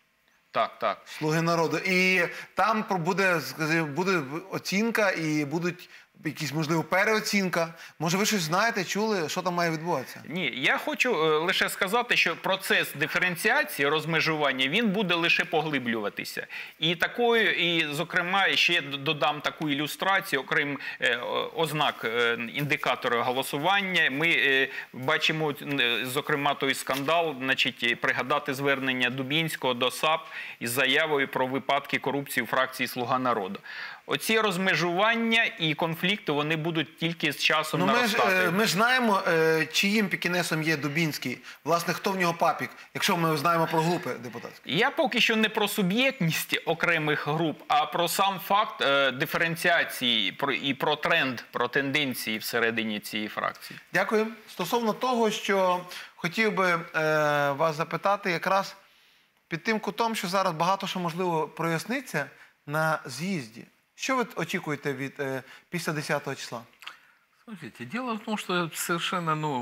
Так, так. «Слуги народу». І там про- буде, скажімо, буде оцінка і будуть якісь, можливо, переоцінка. Може, ви щось знаєте, чули, що там має відбуватися? Ні, я хочу е, лише сказати, що процес диференціації, розмежування, він буде лише поглиблюватися. І такою, і, зокрема, ще додам таку ілюстрацію, окрім е, о- ознак е, індикатора голосування. Ми е, бачимо, е, зокрема, той скандал, значить, е, пригадати звернення Дубінського до САП із заявою про випадки корупції у фракції «Слуга народу». Оці розмежування і конфлікти, вони будуть тільки з часом Ну, ми ж, наростати. е, ми ж знаємо, е, чиїм пікінесом є Дубінський. Власне, хто в нього папік, якщо ми знаємо про групи депутатські. Я поки що не про суб'єктність окремих груп, а про сам факт е, диференціації про, і про тренд, про тенденції всередині цієї фракції. Дякую. Стосовно того, що хотів би е, вас запитати, якраз під тим кутом, що зараз багато що можливо проясниться на з'їзді. Що ви очікуєте від е, після десятого числа? Смотрите, дело в том, что совершенно, ну,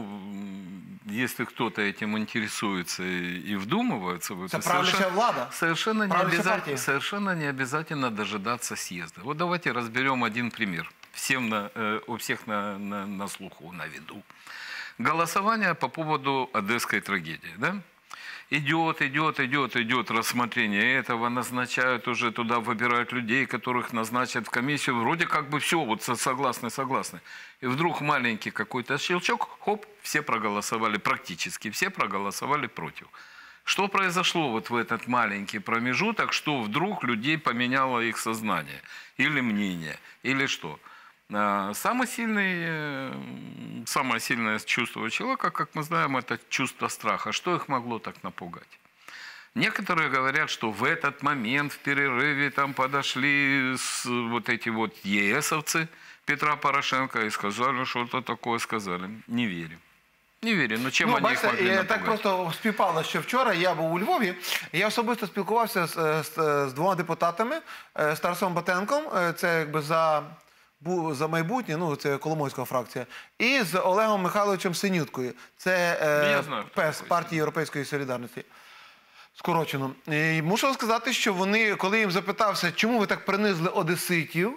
м, если кто-то этим интересуется и, и вдумывается в это, Это правящая влада. совершенно, не Правящая обязательно, партия. совершенно не обязательно дожидаться съезда. Вот давайте разберем один пример. Всем на, э, у всех на, на, на слуху, на виду. Голосование по поводу одесской трагедии, да? Идет, идет, идет, идет рассмотрение этого, назначают уже туда, выбирают людей, которых назначат в комиссию. Вроде как бы все, вот со- согласны, согласны. И вдруг маленький какой-то щелчок, хоп, все проголосовали, практически все проголосовали против. Что произошло вот в этот маленький промежуток, что вдруг людей поменяло их сознание или мнение, или что? А, Самый сильный, э, самое сильное чувство у человека, как мы знаем, это чувство страха. Что их могло так напугать? Некоторые говорят, что в этот момент в перерыве там подошли с, вот эти вот ЕСовцы Петра Порошенко и сказали, что-то такое сказали. Не верю. Не верю. Ну чем Ну, они их бачите, могли е, напугать? так просто співпало, що вчора я був у Львові, і я особисто спілкувався з, е, з, е, з двома депутатами, е, з Тарасом Батенком, е, це якби за, бу- за майбутнє, ну це Коломойська фракція, і з Олегом Михайловичем Синюткою, це Ну, я е, знаю, хто ПЕС, такий. партії Європейської солідарності. Скорочено. І мушу сказати, що вони, коли їм запитався, чому ви так принизили одеситів,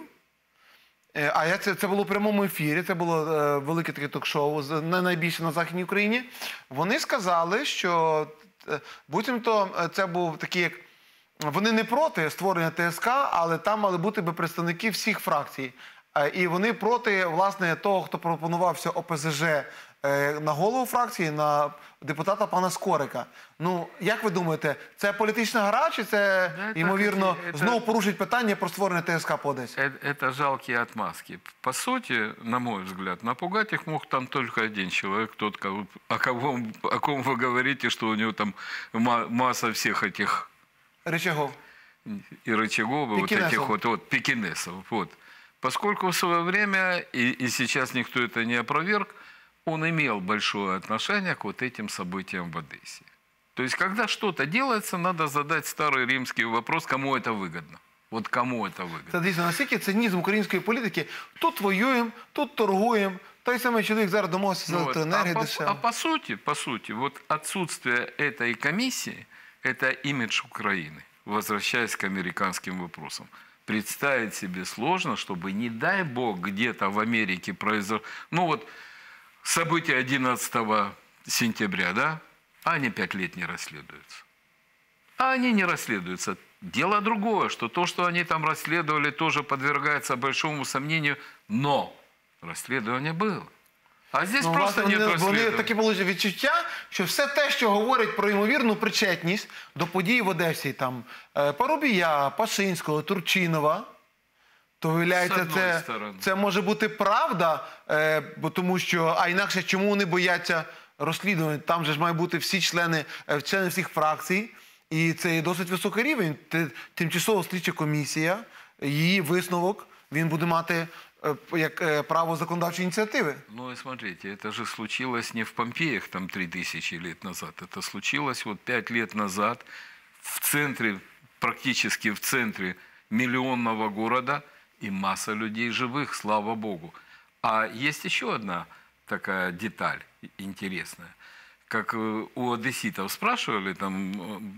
Е, а я це, це було в прямому ефірі, це було е, велике таке ток-шоу, з- не найбільше на Західній Україні. Вони сказали, що е, буцімто е, це був такий, як вони не проти створення ТСК, але там мали бути би представники всіх фракцій. Е, і вони проти, власне, того, хто пропонувався ОПЗЖ е, на голову фракції, на депутата пана Скорика. Ну, як ви думаєте, це політична гра, чи це, Да, это ймовірно, таки- это- знову порушить питання про створення ТСК по Одесі? Э- Это жалкие отмазки. По сути, на мой взгляд, напугать их мог там только один человек, тот, кого, о, кого, о ком вы говорите, что у него там ма- масса всех этих Рычагов. и рычагов, и вот Пекинесов. этих вот, вот пекинесов. Вот. Поскольку в свое время, и, и сейчас никто это не опроверг, он имел большое отношение к вот этим событиям в Одессе. То есть, когда что-то делается, надо задать старый римский вопрос, кому это выгодно. Вот кому это выгодно? Це дійсно настільки цинізм української політики. Тут воюємо, тут торгуємо. Той самий чоловік зараз домовився з Ну вот, електроенергією а, по, дешево. а по сути, по сути, вот отсутствие этой комиссии – это имидж Украины. Возвращаясь к американским вопросам. Представить себе сложно, чтобы, не дай бог, где-то в Америке произошло... Ну вот, события одиннадцатого сентября, да? Они пять лет не расследуются. А они не расследуются. Дело другое, что то, что они там расследовали, тоже подвергается большому сомнению, но расследование было. А здесь Ну, просто власне, нет вони, вони расследования. таке було відчуття, що все те, що говорить про ймовірну причетність до подій в Одесі, там, е, Парубія, Пашинського, Турчинова, то, З виявляється, одної це, сторони. це може бути правда, е, бо тому що, а інакше чому вони бояться розслідування? Там же ж мають бути всі члени, е, члени всіх фракцій, і це є досить високий рівень. Те- Тимчасова слідча комісія, її висновок, він буде мати е, як е, право законодавчої ініціативи. Ну и смотрите, это же случилось не в Помпеях там три тысячи лет назад. Это случилось вот пять лет назад в центре, практически в центре миллионного города, и масса людей живых, слава богу. А есть еще одна такая деталь интересная. Как э, у одесситов спрашивали там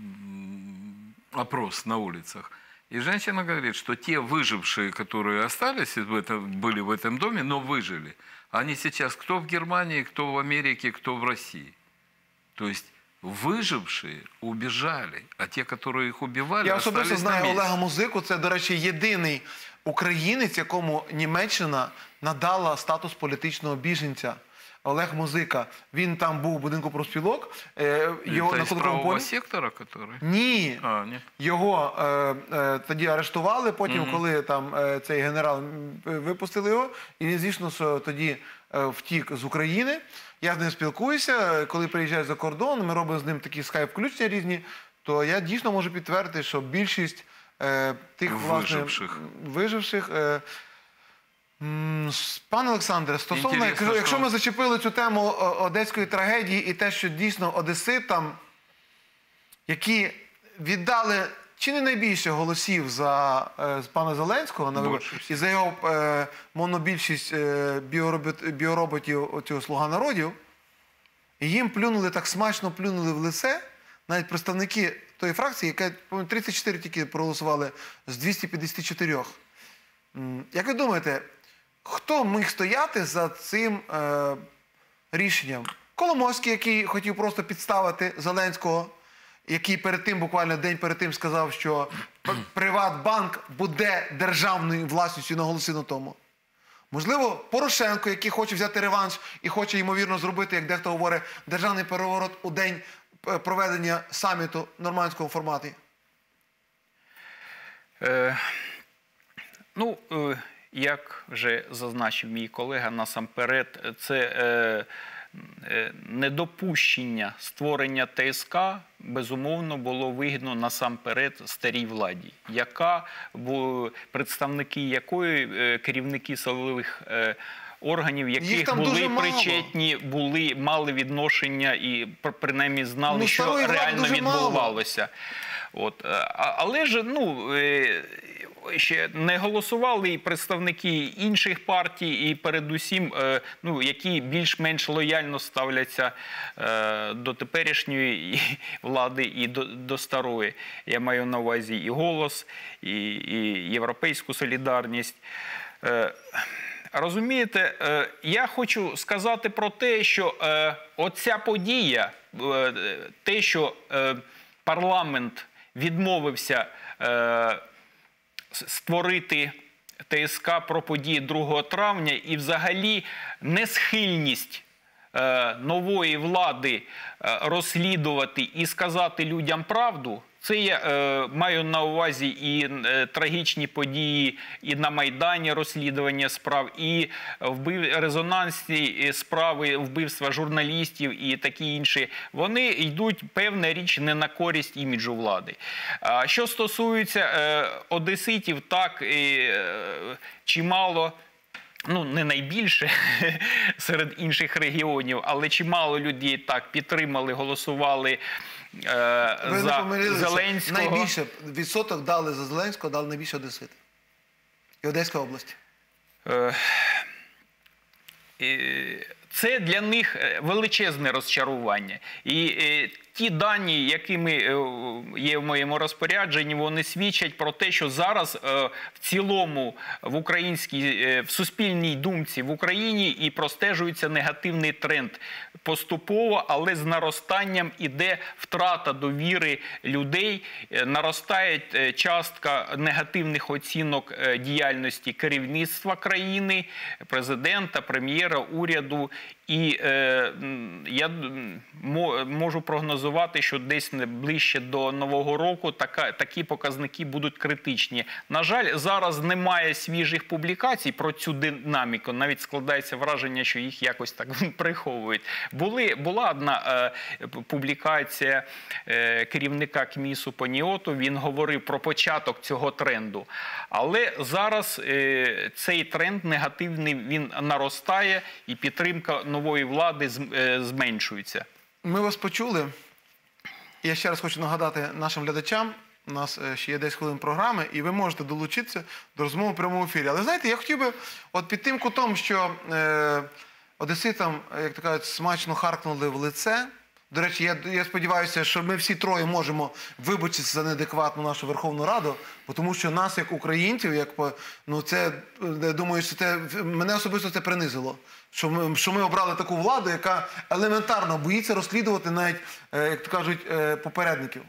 м, опрос на улицах, и женщина говорит, что те выжившие, которые остались, в этом, были в этом доме, но выжили, они сейчас кто в Германии, кто в Америке, кто в России. То есть выжившие убежали, а те, которые их убивали, Я особисто остались на знаю месте. Олега Музику. Це, до речі, єдиний українець, якому Німеччина надала статус політичного біженця. Олег Музика. Він там був у будинку профспілок. е, Його Это на из Кутовому правого полі. сектора, который... Ні. А, нет. Його е, е, тоді арештували, потім, коли там е, цей генерал м, випустили його, і він, звісно, що тоді е, втік з України. Я з ним спілкуюся, коли приїжджаю за кордон, ми робимо з ним такі скайп-включення різні, то я дійсно можу підтвердити, що більшість е, тих, власне, Виживших. виживших е, м, с- Пане Олександре, стосовно, Інтересно, якщо, якщо що- ми зачепили цю тему о, одеської трагедії і те, що дійсно одеситам, які віддали чи не найбільше голосів за е, з пана Зеленського на виборах, Більшість. і за його е, монобільшість е, біоробот, біороботів оцього «Слуга народів», і їм плюнули, так смачно плюнули в лице, навіть представники тої фракції, яка, по-моєму, тридцять чотири тільки проголосували з двісті п'ятдесят чотири. М, Як ви думаєте, хто міг стояти за цим е, рішенням? Коломойський, який хотів просто підставити Зеленського, який перед тим, буквально день перед тим сказав, що П- Приватбанк буде державною власністю, і наголосив на тому. Можливо, Порошенко, який хоче взяти реванш і хоче, ймовірно, зробити, як дехто говорить, державний переворот у день е, проведення саміту в нормандському форматі. Е, ну, е, як вже зазначив мій колега, насамперед, це е, е, недопущення створення ТСК, безумовно, було вигідно насамперед старій владі, яка, бо представники якої, е, керівники силових е, органів, Їх яких там були дуже мало. причетні, були, мали відношення і пр- принаймні знали, Ну, що старої влади реально дуже мало. відбувалося. От, е, а- але ж, ну, е, ще не голосували і представники інших партій, і передусім, е, ну, які більш-менш лояльно ставляться е, до теперішньої і- влади і до, до старої. Я маю на увазі і «Голос», і, і «Європейську солідарність». Е, Розумієте, е, я хочу сказати про те, що е, оця подія, е, те, що е, парламент відмовився е, с- створити ТСК про події другого травня і взагалі несхильність е, нової влади е, розслідувати і сказати людям правду. Це я е, маю на увазі і е, трагічні події і на Майдані розслідування справ, і вбив, резонансні справи вбивства журналістів і такі інші. Вони йдуть, певна річ, не на користь іміджу влади. А що стосується е, одеситів, так, е, чимало, ну, не найбільше серед інших регіонів, але чимало людей так підтримали, голосували е, Ви не за помилилися. Зеленського. Найбільше відсоток дали за Зеленського, дали найбільше одесити. І Одеська область. Е, Це для них величезне розчарування. І е, ті дані, якими е, є в моєму розпорядженні, вони свідчать про те, що зараз е, в цілому в українській, е, в суспільній думці в Україні і простежується негативний тренд. Поступово, але з наростанням іде втрата довіри людей, е, наростає е, частка негативних оцінок е, діяльності керівництва країни, президента, прем'єра, уряду. І е, я можу прогнозувати, що десь ближче до Нового року така, такі показники будуть критичні. На жаль, зараз немає свіжих публікацій про цю динаміку. Навіть складається враження, що їх якось так приховують. Були, була одна е, публікація е, керівника КМІСу Паніоту. Він говорив про початок цього тренду. Але зараз е, цей тренд негативний, він наростає і підтримка нової влади зменшується. Ми вас почули. Я ще раз хочу нагадати нашим глядачам, у нас ще є десять хвилин програми, і ви можете долучитися до розмови в прямому ефірі. Але знаєте, я хотів би от під тим кутом, що е, одеситам, як то кажуть, смачно харкнули в лице. До речі, я, я сподіваюся, що ми всі троє можемо вибачитися за неадекватну нашу Верховну Раду, тому що нас, як українців, як, ну, це, я думаю, що це, мене особисто це принизило. Що ми, що ми обрали таку владу, яка елементарно боїться розслідувати навіть, як то кажуть, попередників.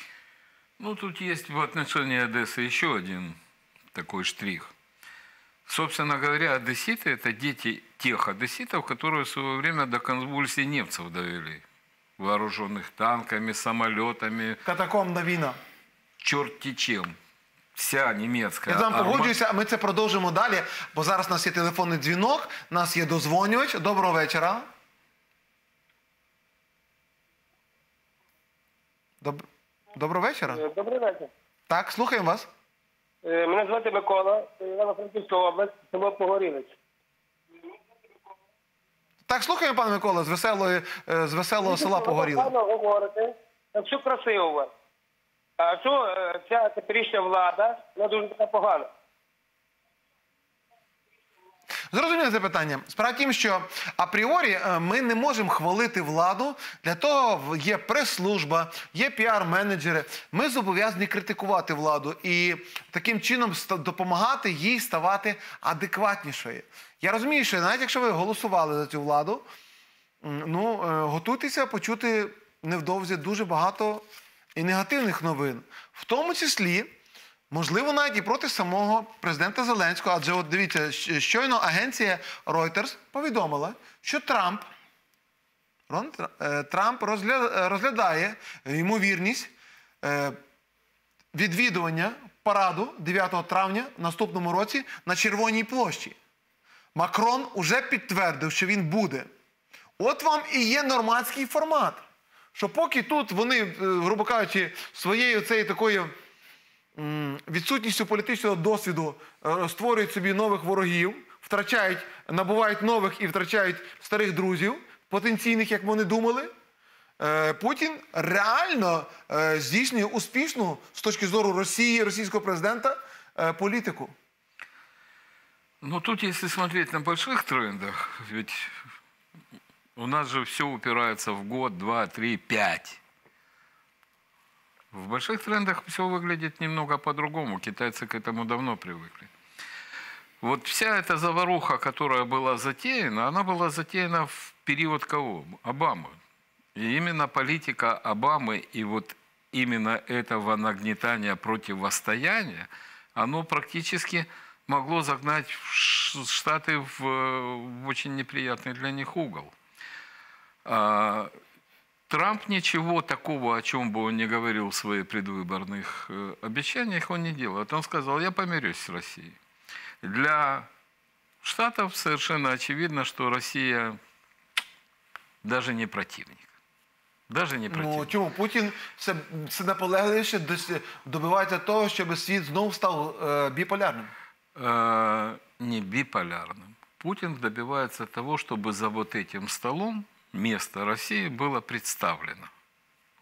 Ну, тут есть в отношении Одессы еще один такой штрих. Собственно говоря, одесситы – это дети тех одесситов, которые в свое время до конвульсий немцев довели. Вооруженных танками, самолетами. Катакомбна війна. Черти чем. Вся німецька Я з вами арма... погоджуюся, а ми це продовжимо далі, бо зараз у нас є телефонний дзвінок, у нас є дозвонювач. Доброго вечора. Доб... Доброго вечора. Добрий вечір. Так, слухаємо вас. Мене звати Микола, Івано-Франківська область, село Погорілець. Так, слухаємо, пане Микола, з веселої, з веселого села Погоріле. Ви говорите, так все красиво у вас. А що ця теперішня влада, вона дуже така погана? Зрозуміле запитання. Справа в тім, що апріорі ми не можемо хвалити владу, для того є прес-служба, є піар-менеджери. Ми зобов'язані критикувати владу і таким чином допомагати їй ставати адекватнішою. Я розумію, що навіть якщо ви голосували за цю владу, ну, готуйтеся почути невдовзі дуже багато і негативних новин. В тому числі, можливо, навіть і проти самого президента Зеленського. Адже, от дивіться, щойно агенція Reuters повідомила, що Трамп, Трамп розглядає ймовірність відвідування параду дев'ятого травня в наступному році на Червоній площі. Макрон уже підтвердив, що він буде. От вам і є нормандський формат. Що поки тут вони, грубо кажучи, своєю цією такою відсутністю політичного досвіду створюють собі нових ворогів, втрачають, набувають нових і втрачають старих друзів, потенційних, як вони думали, Путін реально здійснює успішну, з точки зору Росії, російського президента, політику. Ну, тут, если смотреть на больших трендах, ведь у нас же все упирается в год, два, три, пять. В больших трендах все выглядит немного по-другому. Китайцы к этому давно привыкли. Вот вся эта заваруха, которая была затеяна, она была затеяна в период кого? Обамы. И именно политика Обамы и вот именно этого нагнетания противостояния, оно практически могло загнать Штаты в, в очень неприятный для них угол. А, Трамп ничего такого, о чем бы он не говорил в своих предвыборных э, обещаниях, он не делает. Он сказал, я помирюсь с Россией. Для Штатов совершенно очевидно, что Россия даже не противник. Даже не противник. Ну, чому? Путін все, все наполегливіше добивається того, щоб світ знову став е, біполярним. Э, не биполярным. Путин добивается того, чтобы за вот этим столом место России было представлено.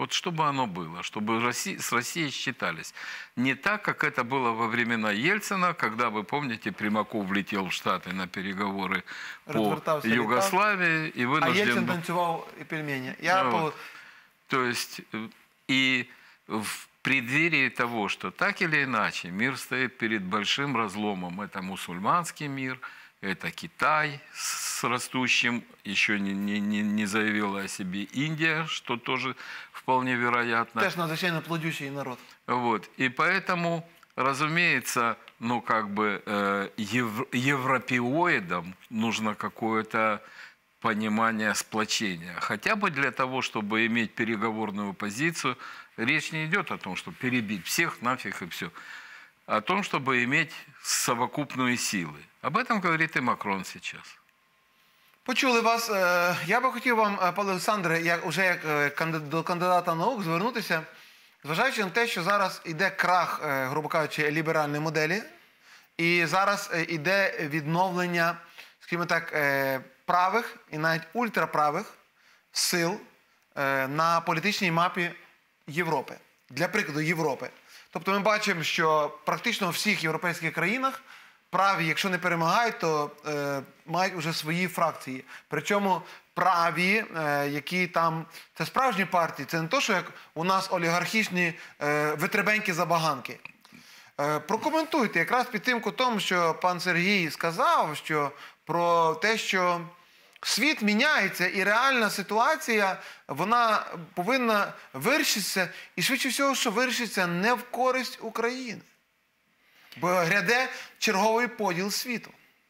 Вот чтобы оно было, чтобы Россия, с Россией считались. Не так, как это было во времена Ельцина, когда, вы помните, Примаков влетел в Штаты на переговоры по Розвертався літак. Югославии. И А вынужден Єльцин был... танцював і пельмені. Я Ну, по... вот. То есть, э, и в преддверии того, что так или иначе мир стоит перед большим разломом, это мусульманский мир, это Китай с растущим, еще не, не, не, не заявила о себе Индия, что тоже вполне вероятно. теж надзвичайно плодючий народ. Вот. И поэтому, разумеется, ну как бы э, ев, европеоидам нужно какое-то понимание сплочения. Хотя бы для того, чтобы иметь переговорную позицию, речь не идет о том, чтобы перебить всех нафиг и все. О том, чтобы иметь совокупные силы. Об этом говорит и Макрон сейчас. Почули вас. Е, Я би хотів вам, е, пане Олександре, як, уже як е, канди- до кандидата наук звернутися, зважаючи на те, що зараз йде крах, е, грубо кажучи, ліберальної моделі, і зараз е, йде відновлення, скажімо так, е, правих і навіть ультраправих сил е, на політичній мапі Європи. Для прикладу, Європи. Тобто ми бачимо, що практично у всіх європейських країнах праві, якщо не перемагають, то е, мають вже свої фракції. Причому праві, е, які там, це справжні партії, це не то, що як у нас олігархічні е, витребенькі забаганки. Е, прокоментуйте якраз під тим кутом, що пан Сергій сказав, що про те, що світ міняється і реальна ситуація, вона повинна вирішитися, і швидше всього, що вирішиться не в користь України. Бо гряде черговий поділ світу.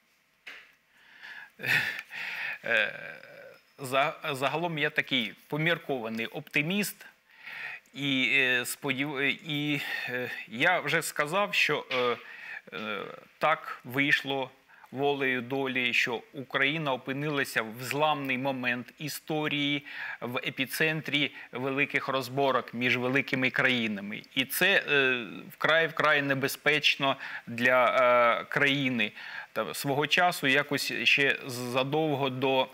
За- Загалом я такий поміркований оптиміст. І, е, сподів... і е, я вже сказав, що е, е, так вийшло волею долі, що Україна опинилася в зламний момент історії, в епіцентрі великих розборок між великими країнами. І це е, вкрай-вкрай небезпечно для е, країни. Та, свого часу, якось ще задовго до...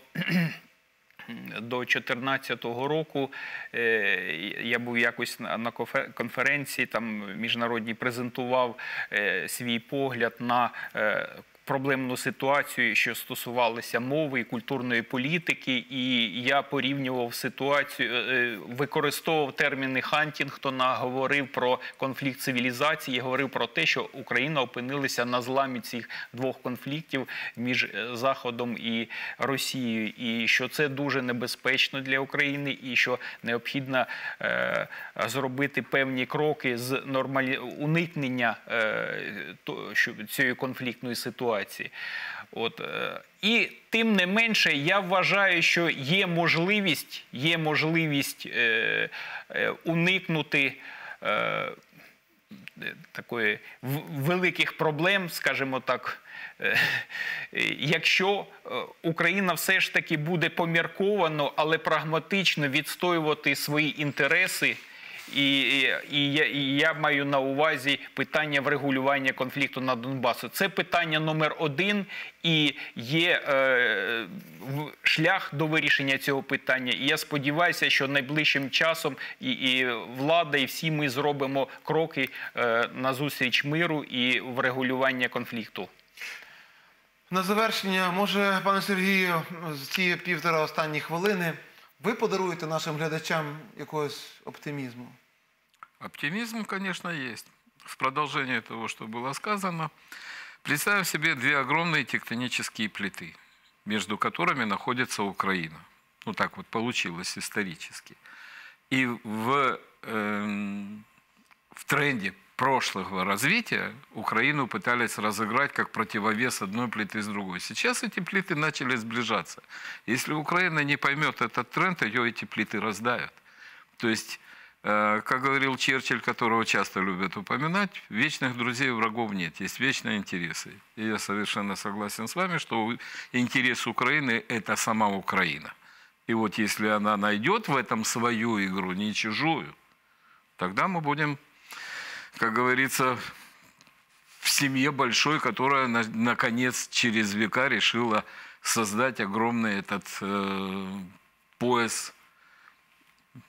До дві тисячі чотирнадцятого року е, я був якось на, на кофе- конференції там міжнародній, презентував е, свій погляд на е, проблемну ситуацію, що стосувалася мови і культурної політики, і я порівнював ситуацію, е, використовував терміни Хантінгтона, говорив про конфлікт цивілізації, говорив про те, що Україна опинилася на зламі цих двох конфліктів між е, Заходом і Росією, і що це дуже небезпечно для України, і що необхідно е, зробити певні кроки з нормалі... уникнення е, то, що, цієї конфліктної ситуації. От, е, і тим не менше, я вважаю, що є можливість, є можливість е, е, уникнути е, такої в- великих проблем, скажімо так, е, якщо е, Україна все ж таки буде помірковано, але прагматично відстоювати свої інтереси. І, і, і, я, і я маю на увазі питання врегулювання конфлікту на Донбасу. Це питання номер один, і є е, в- шлях до вирішення цього питання. І я сподіваюся, що найближчим часом і, і влада, і всі ми зробимо кроки е, назустріч миру і врегулювання конфлікту. На завершення, може, пане Сергію, з ці півтора останні хвилини ви подаруєте нашим глядачам якогось оптимізму? Оптимизм, конечно, есть. В продолжение того, что было сказано, представим себе две огромные тектонические плиты, между которыми находится Украина. Ну так вот получилось исторически. И в, эм, в тренде прошлого развития Украину пытались разыграть как противовес одной плиты с другой. Сейчас эти плиты начали сближаться. Если Украина не поймет этот тренд, ее эти плиты раздавят. То есть, э, как говорил Черчилль, которого часто любят упоминать, вечных друзей и врагов нет, есть вечные интересы. И я совершенно согласен с вами, что интерес Украины – это сама Украина. И вот если она найдет в этом свою игру, не чужую, тогда мы будем, как говорится, в семье большой, которая, на- наконец, через века решила создать огромный этот э, пояс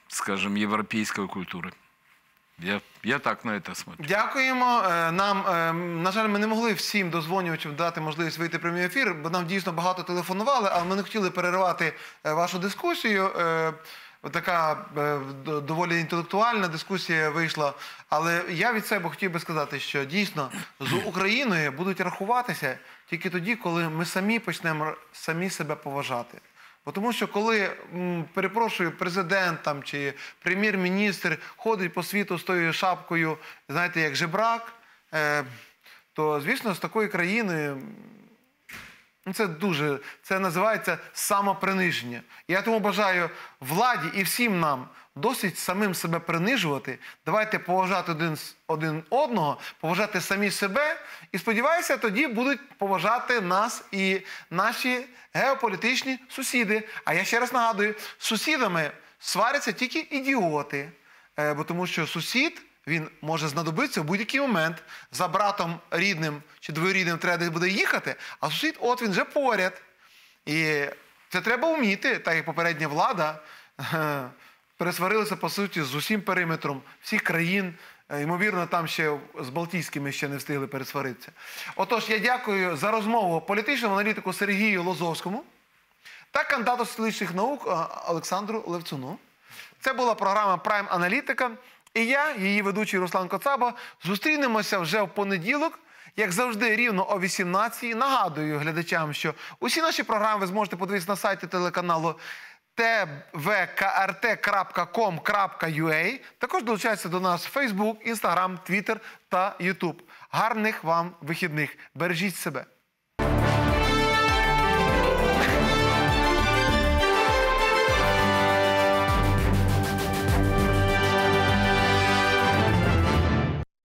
скажем, европейской культуры. Я, я так на это смотрю. Дякуємо. Е, Нам, е, на жаль, ми не могли всім дозвонювачам дати можливість вийти в прямий ефір, бо нам дійсно багато телефонували, але ми не хотіли переривати е, вашу дискусію. Е, Така е, д- доволі інтелектуальна дискусія вийшла. Але я від себе хотів би сказати, що дійсно з Україною будуть рахуватися тільки тоді, коли ми самі почнемо р- самі себе поважати. Бо тому що коли, м, перепрошую, президент там, чи прем'єр-міністр ходить по світу з тою шапкою, знаєте, як жебрак, е, то, звісно, з такої країни ну, це дуже, це називається самоприниження. Я тому бажаю владі і всім нам досить самим себе принижувати. Давайте поважати один, с- один одного, поважати самі себе. І сподіваюся, тоді будуть поважати нас і наші геополітичні сусіди. А я ще раз нагадую, з сусідами сваряться тільки ідіоти. Е, бо тому що сусід, він може знадобитися в будь-який момент. За братом рідним чи двоюрідним треба десь буде їхати, а сусід, от він вже поряд. І це треба вміти, так як попередня влада е, пересварилися, по суті, з усім периметром всіх країн. Е, Ймовірно, там ще з Балтійськими ще не встигли пересваритися. Отож, я дякую за розмову політичному аналітику Сергію Лозовському та кандидату соціологічних наук е, Олександру Левцуну. Це була програма «Прайм Аналітика». І я, її ведучий Руслан Коцаба, зустрінемося вже в понеділок, як завжди, рівно о вісімнадцятій. Нагадую глядачам, що усі наші програми ви зможете подивитися на сайті телеканалу те ве ка ар те крапка ком крапка ю а. Також долучайтеся до нас в Facebook, Instagram, Twitter та YouTube. Гарних вам вихідних. Бережіть себе.